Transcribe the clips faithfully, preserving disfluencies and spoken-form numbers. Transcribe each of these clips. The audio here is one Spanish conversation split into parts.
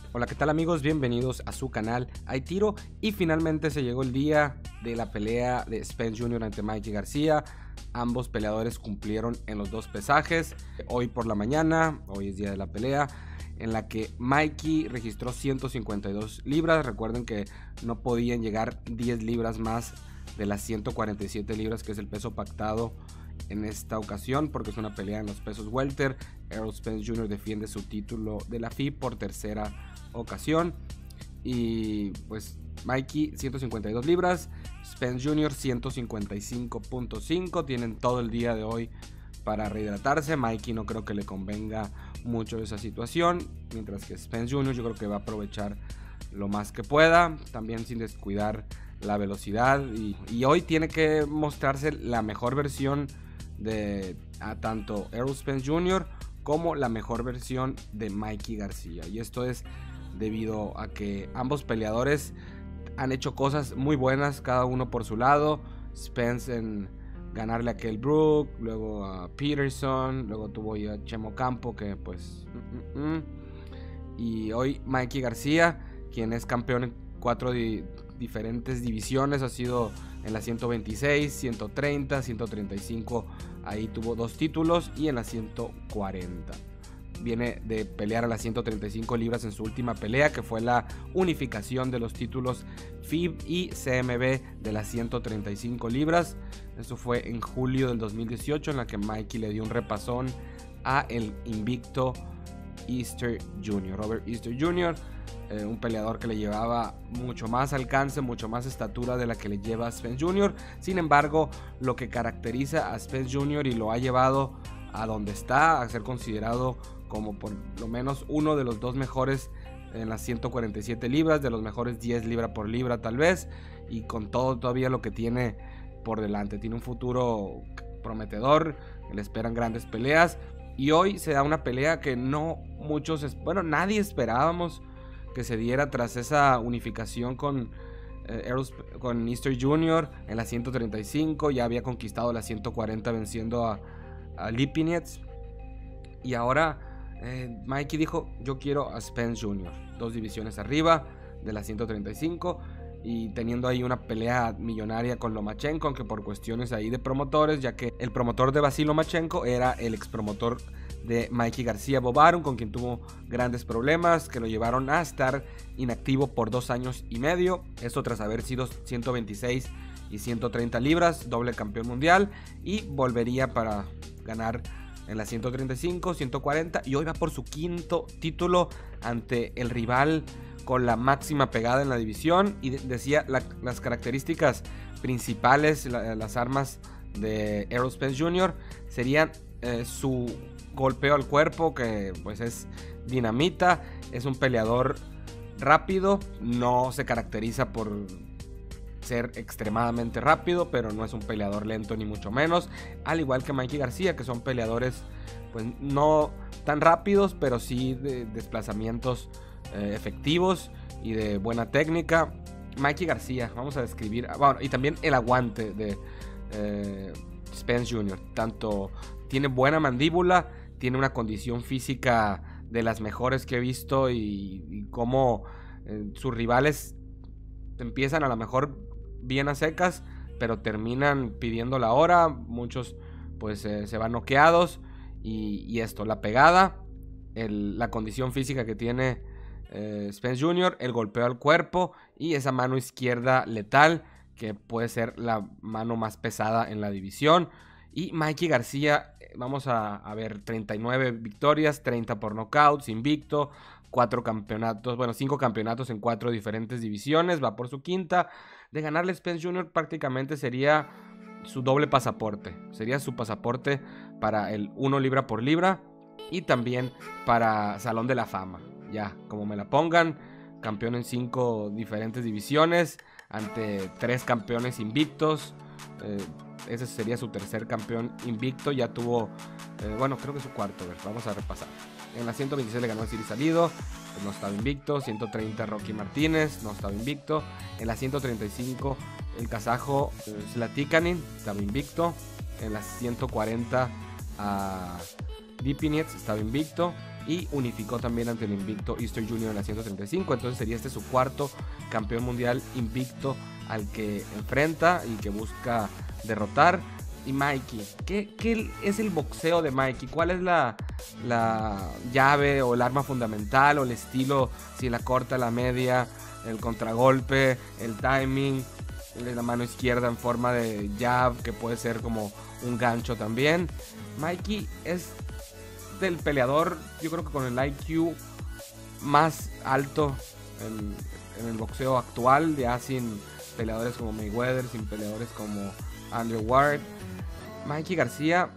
Hola, ¿qué tal amigos? Bienvenidos a su canal Hay Tiro. Y finalmente se llegó el día de la pelea de Spence junior ante Mikey García. Ambos peleadores cumplieron en los dos pesajes. Hoy por la mañana, hoy es día de la pelea, en la que Mikey registró ciento cincuenta y dos libras. Recuerden que no podían llegar diez libras más de las ciento cuarenta y siete libras, que es el peso pactado en esta ocasión, porque es una pelea en los pesos welter. Errol Spence junior defiende su título de la F I B por tercera ocasión. Y pues Mikey ciento cincuenta y dos libras, Spence junior ciento cincuenta y cinco punto cinco. Tienen todo el día de hoy para rehidratarse. Mikey no creo que le convenga mucho esa situación, mientras que Spence junior yo creo que va a aprovechar lo más que pueda, también sin descuidar la velocidad. Y, y hoy tiene que mostrarse la mejor versión de a tanto Errol Spence junior como la mejor versión de Mikey García. Y esto es debido a que ambos peleadores han hecho cosas muy buenas, cada uno por su lado. Spence en ganarle a Kell Brook, luego a Peterson, luego tuvo a Chemo Campo, que pues mm, mm, mm. Y hoy Mikey García, quien es campeón en cuatro di diferentes divisiones, ha sido en la ciento veintiséis, ciento treinta, ciento treinta y cinco, ahí tuvo dos títulos, y en la ciento cuarenta. Viene de pelear a las ciento treinta y cinco libras en su última pelea, que fue la unificación de los títulos F I B y C M B de las ciento treinta y cinco libras. Eso fue en julio del dos mil dieciocho, en la que Mikey le dio un repasón a el invicto Easter junior Robert Easter junior Eh, un peleador que le llevaba mucho más alcance, mucho más estatura de la que le lleva a Spence junior Sin embargo, lo que caracteriza a Spence junior y lo ha llevado a donde está, a ser considerado como por lo menos uno de los dos mejores en las ciento cuarenta y siete libras, de los mejores diez libra por libra tal vez, y con todo todavía lo que tiene por delante, tiene un futuro prometedor, le esperan grandes peleas. Y hoy se da una pelea que no muchos, bueno, nadie esperábamos que se diera tras esa unificación con, eh, Errol, con Easter junior en la ciento treinta y cinco. Ya había conquistado la ciento cuarenta venciendo a, a Lipinets. Y ahora eh, Mikey dijo: yo quiero a Spence junior Dos divisiones arriba de la ciento treinta y cinco. Y teniendo ahí una pelea millonaria con Lomachenko, aunque por cuestiones ahí de promotores, ya que el promotor de Vasil Lomachenko era el ex promotor de Mikey García, Bob Arum, con quien tuvo grandes problemas que lo llevaron a estar inactivo por dos años y medio. Esto tras haber sido ciento veintiséis y ciento treinta libras, doble campeón mundial, y volvería para ganar en la ciento treinta y cinco, ciento cuarenta, y hoy va por su quinto título ante el rival con la máxima pegada en la división. Y de decía la, las características principales, la, las armas de Errol Spence junior serían eh, su golpeo al cuerpo, que pues es dinamita. Es un peleador rápido, no se caracteriza por ser extremadamente rápido, pero no es un peleador lento ni mucho menos, al igual que Mikey García, que son peleadores pues no tan rápidos, pero sí de desplazamientos eh, efectivos y de buena técnica. Mikey García, vamos a describir, bueno, y también el aguante de eh, Spence junior Tanto tiene buena mandíbula, tiene una condición física de las mejores que he visto, y, y como eh, sus rivales empiezan a lo mejor bien a secas, pero terminan pidiendo la hora. Muchos pues eh, se van noqueados. Y, y esto, la pegada, el, la condición física que tiene eh, Spence junior, el golpeo al cuerpo y esa mano izquierda letal, que puede ser la mano más pesada en la división. Y Mikey García, vamos a, a ver, treinta y nueve victorias, treinta por knockouts, invicto, cuatro campeonatos, bueno, cinco campeonatos en cuatro diferentes divisiones, va por su quinta. De ganarle a Spence junior prácticamente sería su doble pasaporte, sería su pasaporte para el uno libra por libra y también para Salón de la Fama. Ya, como me la pongan, campeón en cinco diferentes divisiones ante tres campeones invictos. Eh, ese sería su tercer campeón invicto. Ya tuvo, eh, bueno, creo que su cuarto. A ver, vamos a repasar. En la ciento veintiséis le ganó a Ciri Salido, pues no estaba invicto. ciento treinta Rocky Martínez, no estaba invicto. En la ciento treinta y cinco el kazajo eh, Zlatikanin estaba invicto. En la ciento cuarenta a Lipinets estaba invicto. y unificó también ante el invicto Easter Junior en la ciento treinta y cinco. Entonces sería este su cuarto campeón mundial invicto al que enfrenta y que busca derrotar. Y Mikey, ¿qué, qué es el boxeo de Mikey? ¿Cuál es la, la llave o el arma fundamental o el estilo? Si la corta, la media, el contragolpe, el timing, la mano izquierda en forma de jab, que puede ser como un gancho también. Mikey es del peleador, yo creo que con el I Q más alto en, en el boxeo actual, ya sin peleadores como Mayweather, sin peleadores como Andrew Ward. Mikey García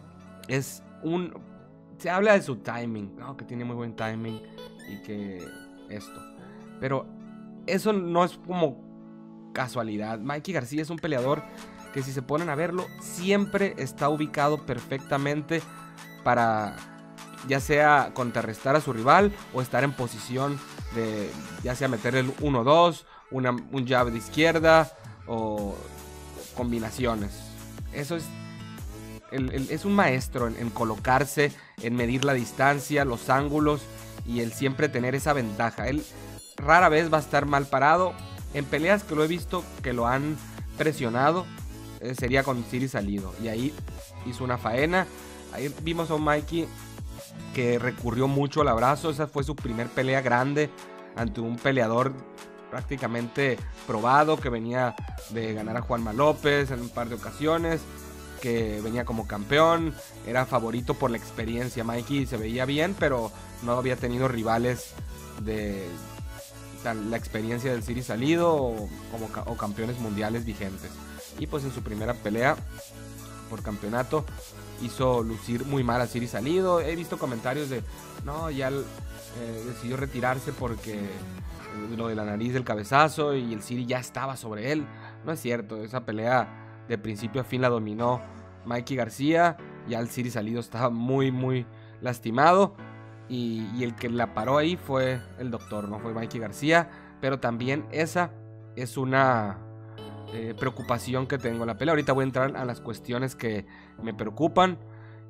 es un... Se habla de su timing, ¿no? Que tiene muy buen timing y que esto. Pero eso no es como casualidad. Mikey García es un peleador que, si se ponen a verlo, siempre está ubicado perfectamente para ya sea contrarrestar a su rival o estar en posición de ya sea meter el uno dos, una, un jab de izquierda o combinaciones. Eso es... El, el, es un maestro en, en colocarse, en medir la distancia, los ángulos y el siempre tener esa ventaja. Él rara vez va a estar mal parado. En peleas que lo he visto que lo han presionado, eh, sería con Ciri Salido, y ahí hizo una faena. Ahí vimos a un Mikey que recurrió mucho al abrazo. Esa fue su primer pelea grande ante un peleador prácticamente probado, que venía de ganar a Juanma López en un par de ocasiones, que venía como campeón, era favorito por la experiencia. Mikey se veía bien, pero no había tenido rivales de la experiencia del Ciri Salido o, como, o campeones mundiales vigentes. Y pues en su primera pelea por campeonato hizo lucir muy mal a Ciri Salido. He visto comentarios de no, ya eh, decidió retirarse porque eh, lo de la nariz del cabezazo y el Ciri ya estaba sobre él. No es cierto, esa pelea de principio a fin la dominó Mikey García. Ya el Ciri Salido estaba muy muy lastimado y, y el que la paró ahí fue el doctor, no fue Mikey García. Pero también esa es una eh, preocupación que tengo en la pelea. Ahorita voy a entrar a las cuestiones que me preocupan.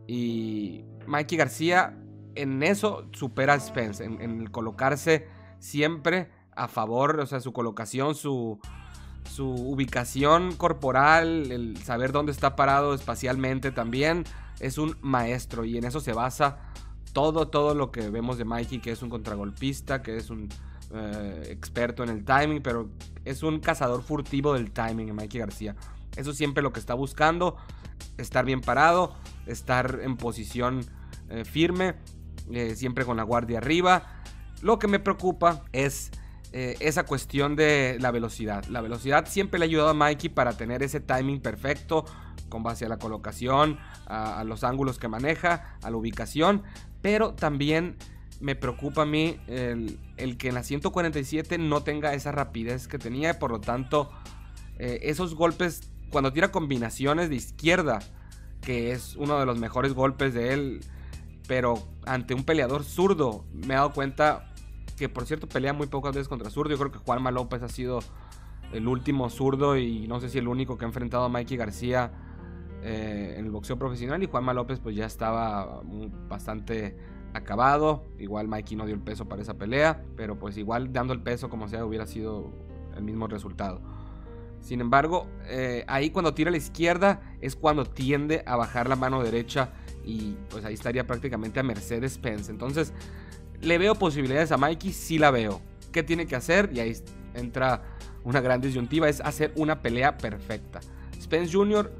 Y Mikey García en eso supera a Spence, en, en colocarse siempre a favor, o sea, su colocación, su... su ubicación corporal, el saber dónde está parado espacialmente también. Es un maestro y en eso se basa todo, todo lo que vemos de Mikey, que es un contragolpista, que es un eh, experto en el timing, pero es un cazador furtivo del timing en Mikey García. Eso siempre lo que está buscando, estar bien parado, estar en posición eh, firme, eh, siempre con la guardia arriba. Lo que me preocupa es Eh, esa cuestión de la velocidad. La velocidad siempre le ha ayudado a Mikey para tener ese timing perfecto con base a la colocación, a, a los ángulos que maneja, a la ubicación. Pero también me preocupa a mí el, el que en la ciento cuarenta y siete no tenga esa rapidez que tenía. Y por lo tanto, eh, esos golpes, cuando tira combinaciones de izquierda, que es uno de los mejores golpes de él, pero ante un peleador zurdo, me he dado cuenta que, por cierto, pelea muy pocas veces contra zurdo. Yo creo que Juanma López ha sido el último zurdo y no sé si el único que ha enfrentado a Mikey García eh, en el boxeo profesional. Y Juanma López pues ya estaba bastante acabado. Igual Mikey no dio el peso para esa pelea, pero pues igual dando el peso como sea hubiera sido el mismo resultado. Sin embargo, eh, ahí cuando tira a la izquierda es cuando tiende a bajar la mano derecha y pues ahí estaría prácticamente a merced de Spence. Entonces, ¿le veo posibilidades a Mikey? Sí la veo. ¿Qué tiene que hacer? Y ahí entra una gran disyuntiva, es hacer una pelea perfecta. Spence junior,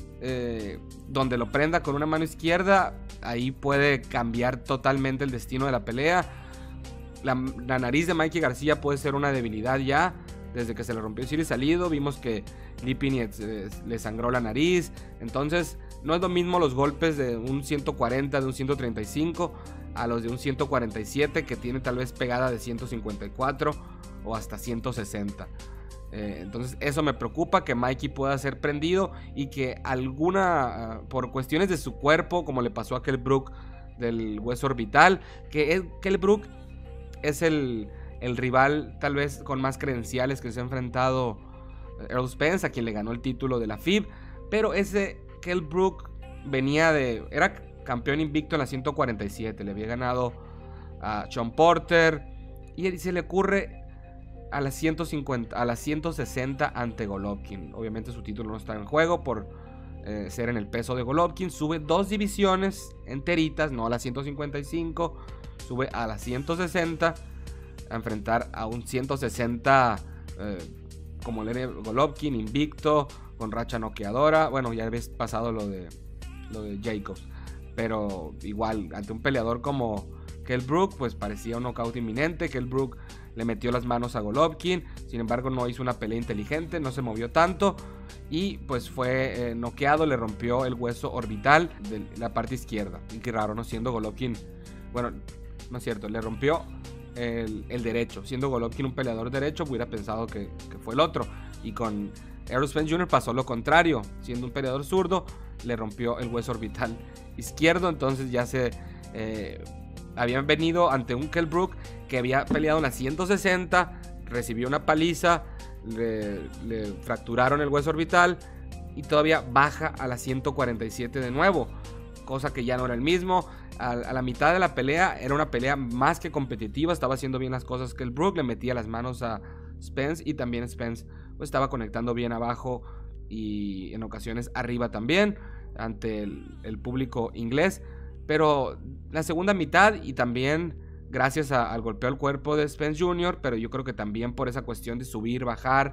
eh, donde lo prenda con una mano izquierda, ahí puede cambiar totalmente el destino de la pelea. La, la nariz de Mikey García puede ser una debilidad ya. Desde que se le rompió Ciri Salido, vimos que Lipinets eh, le sangró la nariz. Entonces, no es lo mismo los golpes de un ciento cuarenta, de un ciento treinta y cinco, a los de un ciento cuarenta y siete, que tiene tal vez pegada de ciento cincuenta y cuatro o hasta ciento sesenta. Eh, entonces, eso me preocupa, que Mikey pueda ser prendido y que alguna, uh, por cuestiones de su cuerpo, como le pasó a Kell Brook del hueso orbital, que es, Kell Brook es el... el rival tal vez con más credenciales que se ha enfrentado Errol Spence, a quien le ganó el título de la F I B. Pero ese Kell Brook venía de... era campeón invicto en la ciento cuarenta y siete. Le había ganado a Sean Porter. Y se le ocurre a las ciento cincuenta, a las ciento sesenta ante Golovkin. Obviamente su título no está en juego por eh, ser en el peso de Golovkin. Sube dos divisiones enteritas, no a las ciento cincuenta y cinco. Sube a las ciento sesenta a enfrentar a un ciento sesenta eh, como el Golovkin, invicto, con racha noqueadora. Bueno, ya habéis pasado lo de, lo de Jacobs. Pero igual, ante un peleador como Kell Brook, pues parecía un knockout inminente. Kell Brook le metió las manos a Golovkin, sin embargo no hizo una pelea inteligente, no se movió tanto y pues fue eh, noqueado, le rompió el hueso orbital de la parte izquierda. Y qué raro, no siendo Golovkin, bueno, no es cierto, le rompió el, el derecho. Siendo Golovkin un peleador derecho, hubiera pensado que, que fue el otro. Y con Errol Spence junior pasó lo contrario, siendo un peleador zurdo, le rompió el hueso orbital izquierdo. Entonces ya se... Eh, habían venido ante un Kell Brook que había peleado en la ciento sesenta, recibió una paliza, le, le fracturaron el hueso orbital y todavía baja a la ciento cuarenta y siete de nuevo, cosa que ya no era el mismo. A, a la mitad de la pelea era una pelea más que competitiva, estaba haciendo bien las cosas Kell Brook, le metía las manos a Spence y también Spence pues, estaba conectando bien abajo y en ocasiones arriba también ante el, el público inglés. Pero la segunda mitad y también gracias a, al golpeo al cuerpo de Spence junior, pero yo creo que también por esa cuestión de subir, bajar,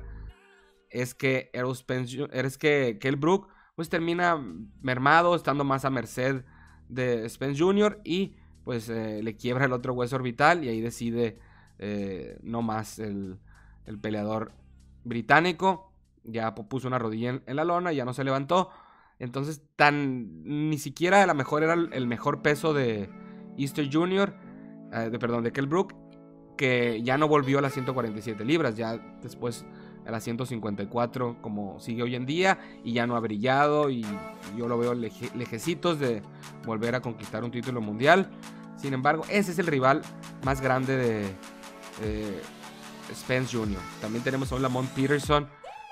es que Errol Spence, es que Kell Brook pues termina mermado, estando más a merced de Spence junior y pues eh, le quiebra el otro hueso orbital y ahí decide eh, no más el, el peleador británico. Ya puso una rodilla en, en la lona, ya no se levantó. Entonces, tan ni siquiera a lo mejor era el, el mejor peso de Easter junior, eh, de, perdón, de Kell Brook, que ya no volvió a las ciento cuarenta y siete libras, ya después a las ciento cincuenta y cuatro como sigue hoy en día, y ya no ha brillado, y yo lo veo leje, lejecitos de volver a conquistar un título mundial. Sin embargo, ese es el rival más grande de eh, Spence junior También tenemos a un Lamont Peterson,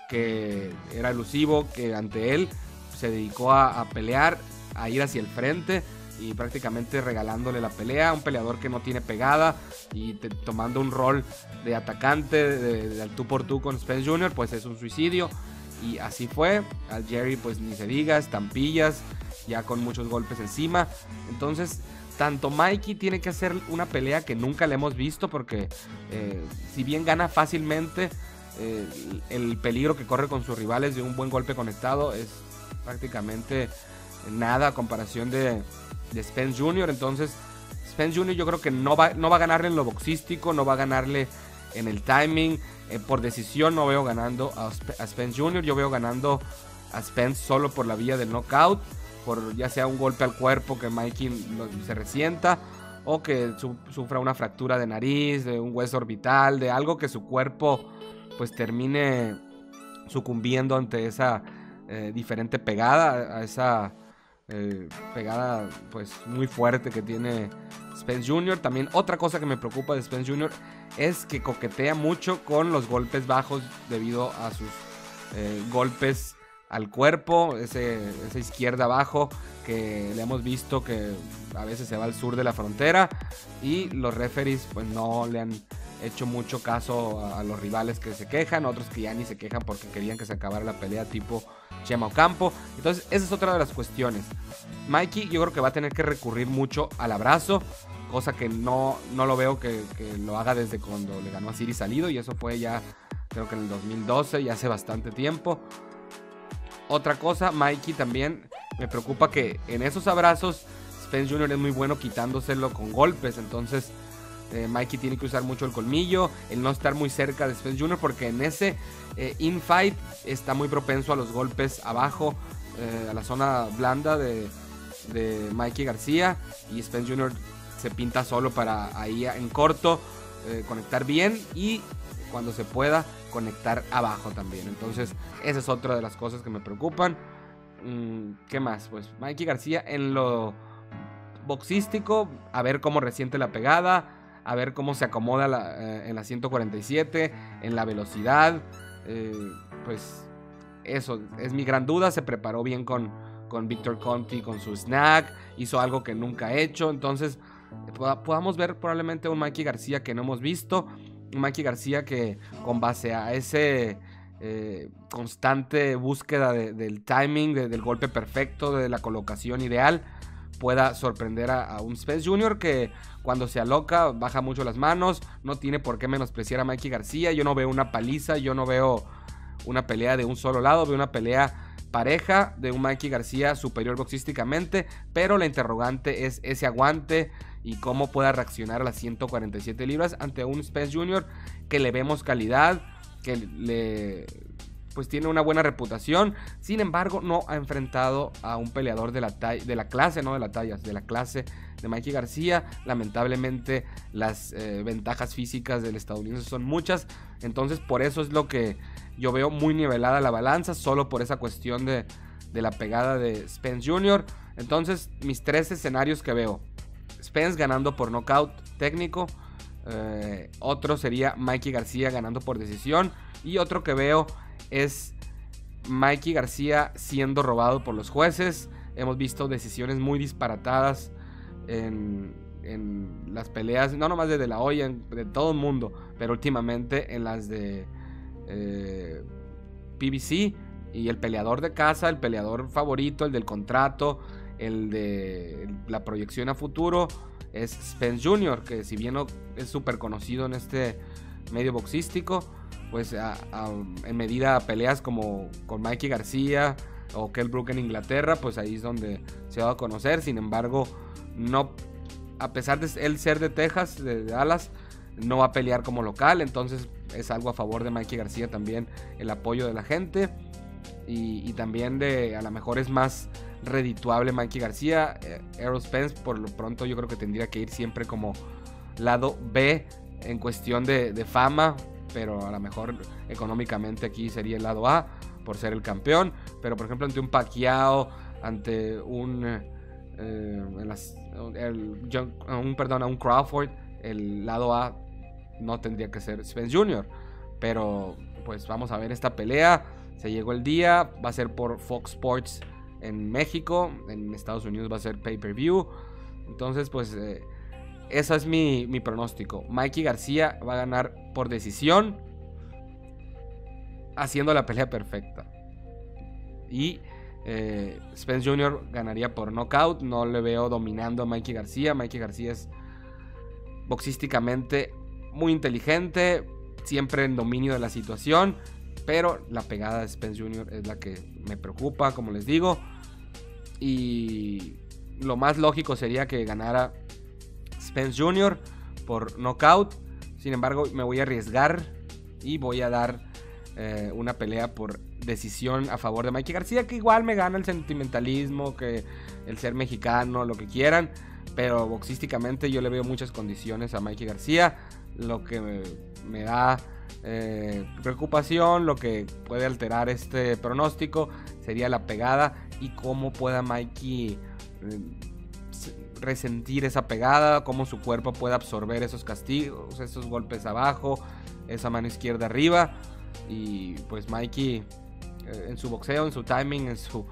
que era elusivo, que ante él se dedicó a, a pelear, a ir hacia el frente y prácticamente regalándole la pelea. Un peleador que no tiene pegada y te, tomando un rol de atacante de, de, de tú por tú con Spence junior, pues es un suicidio. Y así fue. Al Jerry pues ni se diga, estampillas, ya con muchos golpes encima. Entonces tanto Mikey tiene que hacer una pelea que nunca le hemos visto, porque eh, si bien gana fácilmente, eh, el peligro que corre con sus rivales de un buen golpe conectado es prácticamente nada a comparación de, de Spence junior Entonces Spence junior yo creo que no va, no va a ganarle en lo boxístico, no va a ganarle en el timing, eh, por decisión no veo ganando a, a Spence junior Yo veo ganando a Spence solo por la vía del knockout, por ya sea un golpe al cuerpo que Mikey lo, se resienta, o que su, sufra una fractura de nariz, de un hueso orbital, de algo que su cuerpo pues termine sucumbiendo ante esa Eh, diferente pegada, a esa eh, pegada pues muy fuerte que tiene Spence junior También otra cosa que me preocupa de Spence junior es que coquetea mucho con los golpes bajos debido a sus eh, golpes al cuerpo, ese, esa izquierda abajo que le hemos visto que a veces se va al sur de la frontera y los referees pues no le han hecho mucho caso a, a los rivales que se quejan, otros que ya ni se quejan porque querían que se acabara la pelea, tipo Chema Ocampo. Entonces esa es otra de las cuestiones. Mikey yo creo que va a tener que recurrir mucho al abrazo, cosa que no, no lo veo que, que lo haga desde cuando le ganó a Ciri Salido, y eso fue ya creo que en el dos mil doce, ya hace bastante tiempo. Otra cosa, Mikey también me preocupa que en esos abrazos Spence junior es muy bueno quitándoselo con golpes. Entonces eh, Mikey tiene que usar mucho el colmillo, el no estar muy cerca de Spence junior, porque en ese eh, infight está muy propenso a los golpes abajo, eh, a la zona blanda de, de Mikey García, y Spence junior se pinta solo para ahí en corto eh, conectar bien, y cuando se pueda conectar abajo también. Entonces esa es otra de las cosas que me preocupan. ¿Qué más? Pues Mikey García en lo boxístico, a ver cómo resiente la pegada, a ver cómo se acomoda la, eh, en la ciento cuarenta y siete, en la velocidad. Eh, pues eso es mi gran duda. Se preparó bien con, con Victor Conti, con su snack, hizo algo que nunca ha hecho. Entonces podamos ver probablemente un Mikey García que no hemos visto, un Mikey García que con base a ese eh, constante búsqueda de, del timing, de, del golpe perfecto, de la colocación ideal, pueda sorprender a, a un Spence junior que cuando se aloca baja mucho las manos, no tiene por qué menospreciar a Mikey García. Yo no veo una paliza, yo no veo una pelea de un solo lado, veo una pelea pareja de un Mikey García superior boxísticamente, pero la interrogante es ese aguante y cómo pueda reaccionar a las ciento cuarenta y siete libras ante un Spence junior que le vemos calidad, que le pues tiene una buena reputación. Sin embargo, no ha enfrentado a un peleador de la, de la clase, no de la talla, de la clase de Mikey García. Lamentablemente las eh, ventajas físicas del estadounidense son muchas, entonces por eso es lo que yo veo muy nivelada la balanza, solo por esa cuestión de, de la pegada de Spence junior Entonces mis tres escenarios que veo: Spence ganando por nocaut técnico, eh, otro sería Mikey García ganando por decisión, y otro que veo es Mikey García siendo robado por los jueces. Hemos visto decisiones muy disparatadas en, en las peleas, no nomás de De La Hoya, de todo el mundo, pero últimamente en las de eh, P B C. Y el peleador de casa, el peleador favorito, el del contrato, el de la proyección a futuro, es Spence junior, que si bien no es súper conocido en este medio boxístico, pues a, a, en medida a peleas como con Mikey García o Kell Brook en Inglaterra, pues ahí es donde se va a conocer. Sin embargo, no, a pesar de él ser de Texas, de Dallas, no va a pelear como local, entonces es algo a favor de Mikey García también, el apoyo de la gente, y, y también de, a lo mejor es más redituable Mikey García. eh, Errol Spence por lo pronto yo creo que tendría que ir siempre como lado B en cuestión de, de fama, pero a lo mejor económicamente aquí sería el lado A por ser el campeón. Pero por ejemplo ante un Pacquiao, ante un eh, en las, el, un perdón a un Crawford, el lado A no tendría que ser Spence junior Pero pues vamos a ver esta pelea. Se llegó el día, va a ser por Fox Sports en México, en Estados Unidos va a ser pay-per-view. Entonces pues eh, ese es mi, mi pronóstico. Mikey García va a ganar por decisión, haciendo la pelea perfecta. Y eh, Spence junior ganaría por knockout. No le veo dominando a Mikey García. Mikey García es boxísticamente muy inteligente, siempre en dominio de la situación, pero la pegada de Spence junior es la que me preocupa, como les digo. Y lo más lógico sería que ganara Spence junior por knockout. Sin embargo, me voy a arriesgar y voy a dar eh, una pelea por decisión a favor de Mikey García, que igual me gana el sentimentalismo, que el ser mexicano, lo que quieran, pero boxísticamente yo le veo muchas condiciones a Mikey García. Lo que me, me da eh, preocupación, lo que puede alterar este pronóstico, sería la pegada y cómo pueda Mikey eh, resentir esa pegada, cómo su cuerpo puede absorber esos castigos, esos golpes abajo, esa mano izquierda arriba. Y pues Mikey eh, en su boxeo, en su timing, en su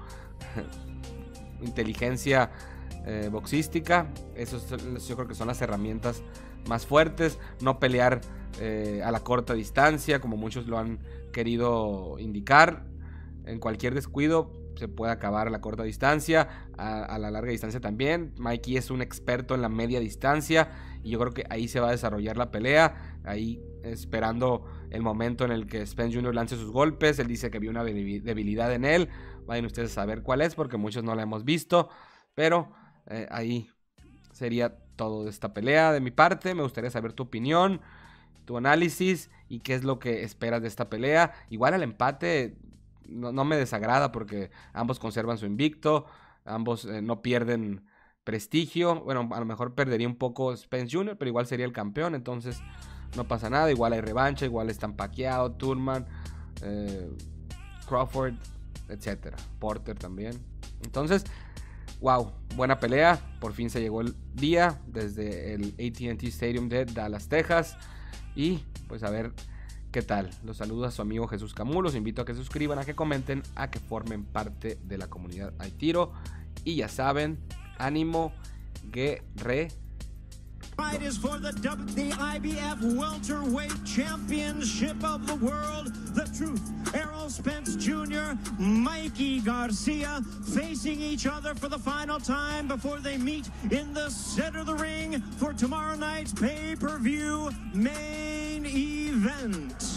inteligencia eh, boxística, esos yo creo que son las herramientas más fuertes. No pelear eh, a la corta distancia, como muchos lo han querido indicar. En cualquier descuido se puede acabar a la corta distancia, a, a la larga distancia también. Mikey es un experto en la media distancia y yo creo que ahí se va a desarrollar la pelea, ahí esperando el momento en el que Spence junior lance sus golpes. Él dice que vio una debilidad en él, vayan ustedes a saber cuál es, porque muchos no la hemos visto, pero eh, ahí sería todo de esta pelea de mi parte. Me gustaría saber tu opinión, tu análisis y qué es lo que esperas de esta pelea. Igual el empate no, no me desagrada porque ambos conservan su invicto, ambos eh, no pierden prestigio. Bueno, a lo mejor perdería un poco Spence junior, pero igual sería el campeón, entonces no pasa nada. Igual hay revancha, igual están Pacquiao, Thurman, eh, Crawford, etcétera, Porter también. Entonces, wow, buena pelea. Por fin se llegó el día desde el A T and T Stadium de Dallas, Texas. Y pues a ver qué tal. Los saluda su amigo Jesús Camus. Los invito a que se suscriban, a que comenten, a que formen parte de la comunidad Hay Tiro. Y ya saben, ánimo, guerreros. fight is for the, w the I B F Welterweight Championship of the World. The Truth, Errol Spence Junior, Mikey Garcia facing each other for the final time before they meet in the center of the ring for tomorrow night's pay-per-view main event.